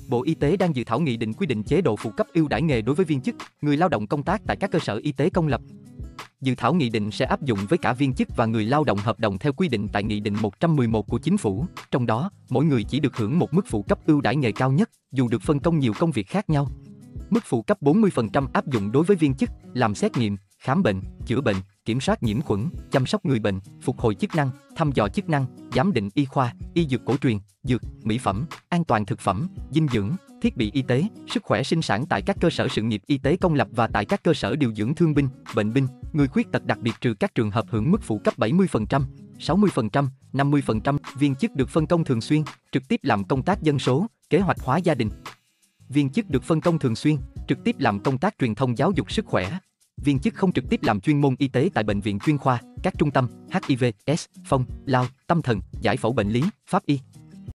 Bộ Y tế đang dự thảo nghị định quy định chế độ phụ cấp ưu đãi nghề đối với viên chức, người lao động công tác tại các cơ sở y tế công lập. Dự thảo nghị định sẽ áp dụng với cả viên chức và người lao động hợp đồng theo quy định tại Nghị định 111 của Chính phủ, trong đó, mỗi người chỉ được hưởng một mức phụ cấp ưu đãi nghề cao nhất, dù được phân công nhiều công việc khác nhau. Mức phụ cấp 40% áp dụng đối với viên chức, làm xét nghiệm, khám bệnh, chữa bệnh, kiểm soát nhiễm khuẩn, chăm sóc người bệnh, phục hồi chức năng, thăm dò chức năng, giám định y khoa, y dược cổ truyền, dược, mỹ phẩm, an toàn thực phẩm, dinh dưỡng, thiết bị y tế, sức khỏe sinh sản tại các cơ sở sự nghiệp y tế công lập và tại các cơ sở điều dưỡng thương binh, bệnh binh, người khuyết tật đặc biệt trừ các trường hợp hưởng mức phụ cấp 70%, 60%, 50%, viên chức được phân công thường xuyên, trực tiếp làm công tác dân số, kế hoạch hóa gia đình. Viên chức được phân công thường xuyên, trực tiếp làm công tác truyền thông giáo dục sức khỏe. Viên chức không trực tiếp làm chuyên môn y tế tại bệnh viện chuyên khoa, các trung tâm HIV, S, phong, lao, tâm thần, giải phẫu bệnh lý, pháp y.